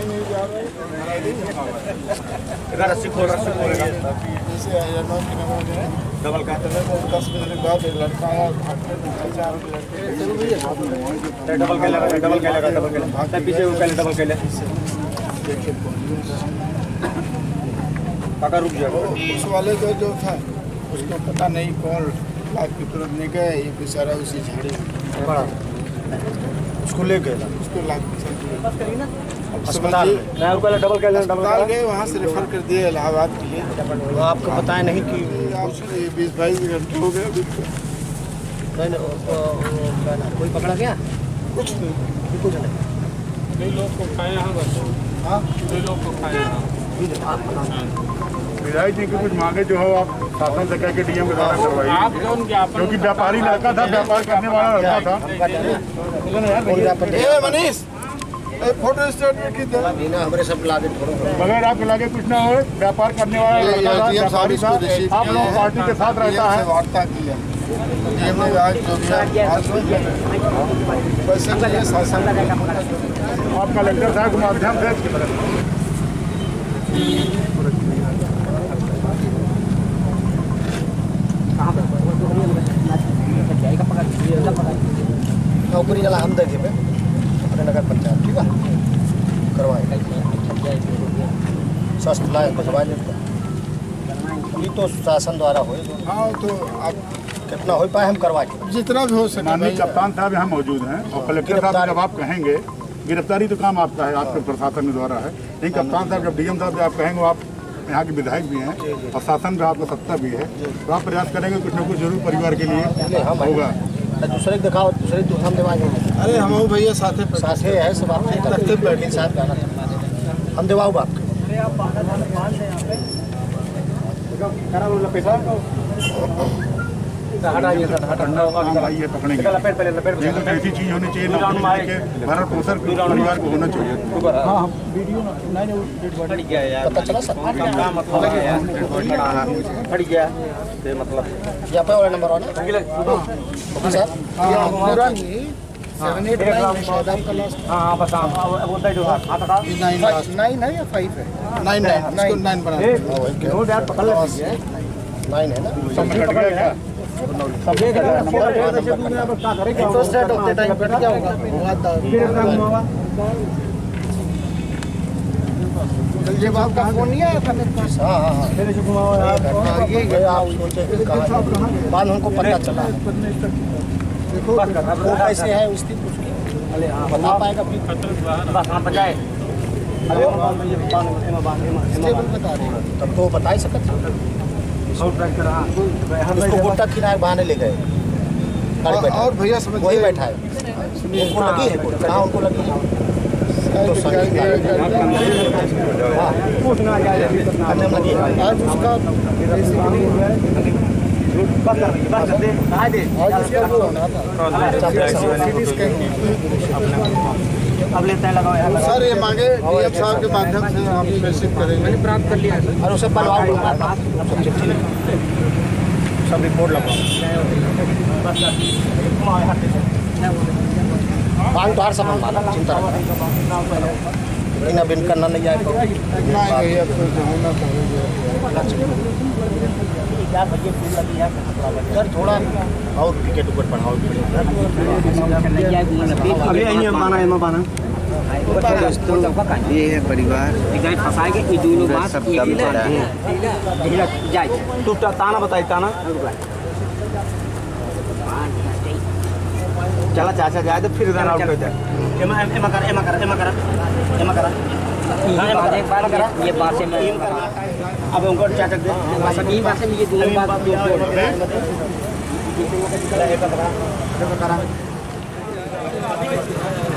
इधर रस्सी खोल जैसे डबल का 10 मिनट बाद एक लड़का आया, डबल के लगा पीछे वो पहले डबल के ले काका रुक जाओ। उस वाले को जो था उसको पता नहीं कौन लाख की तुरंत नहीं गए, ये बेचारा उसी झाड़ी बड़ा उसको ले गए, उसको लाख अस्पताल डबल गए, वहाँ से रेफर कर दिए इलाहाबाद के लिए। आपको बताया नहीं कि 20-22 घंटे हो गए अभी। कोई पकड़ा गया? कुछ नहीं, कुछ नहीं। कई लोग को खाए यहाँ बस। हाँ, कई लोग को खाए यहाँ। विधायक जी की कुछ मांगे जो हो आप शासन से कह के डीएम के द्वारा करवाइए, क्योंकि व्यापारी लड़का था, व्यापार करने वाला लड़का था। मनीष फोटो स्टेट हमारे सब लागे बगैर आपके लागे कुछ ना हो, व्यापार करने वाला लड़का था, व्यापारी था, आप लोग पार्टी के साथ रहता है। वार्ता की है आप कलेक्टर साहब के माध्यम से नौकरी वाला हम देखे पे अपने नगर पंचायत ठीक है करवाए स्वस्थ लाए करवाए ये तो शासन द्वारा हो। हाँ तो आप कितना हो पाए हम करवाए जितना भी हो सके। माननीय कप्तान साहब यहाँ मौजूद हैं और कलेक्टर साहब जब आप कहेंगे, गिरफ्तारी तो काम आपका है, आपके प्रशासन के द्वारा है, लेकिन कप्तान साहब जब डीएम साहब आप कहेंगे, आप यहाँ के विधायक भी हैं और शासन में आपका सत्ता भी है, तो आप प्रयास करेंगे कुछ न कुछ जरूर परिवार के लिए होगा। दूसरे दिखाओ, दूसरे तो हम दिवाएंगे। अरे हम भैया साथे है सब आप साथ गाना हम दिवाओ बाप पैसा पकड़ेंगे। ऐसी चीज होनी चाहिए भरण पोषण परिवार को होना चाहिए। पता चला सर फट गया मतलब यहाँ पे वाला नंबर वाला सर 789 बस बोलता है जो हाँ 9 है या 5 है 9 बना 9 है ना सब में कट गया क्या? इंटरेस्ट रेट होते टाइम कट क्या होगा? जब आपका फोन नहीं आया था? हाँ ये आप सोचे बाद हमको पता चला। देखो वो कैसे है उसकी बता पाएगा फिर बस हाँ बचाए तब तो बता ही सकते। उसको गुट्टा खिलाए बहाने ले गए और भैया समझ वही बैठा है उनको लगी है कहाँ उनको लगी है तो आज उसका अब लेता है लगाओ सर ये मांगे डीएम साहब के माध्यम से आप प्रेषित करेंगे। मैंने प्राप्त कर लिया और उसे बनवाओ सब रिपोर्ट लगाओ मांग तो हर समय माना चिंता लेकिन अब इनका ना नहीं आएगा सर थोड़ा और विकेट ऊपर बढ़ाओ ये है परिवार सब दम चला है। तू ताना बताई ताना चला चाचा जाए तो फिर रन आउट हो जाए। एमा करा ये बात से अब उनको चाचा दे बात से ये दोनों बात करा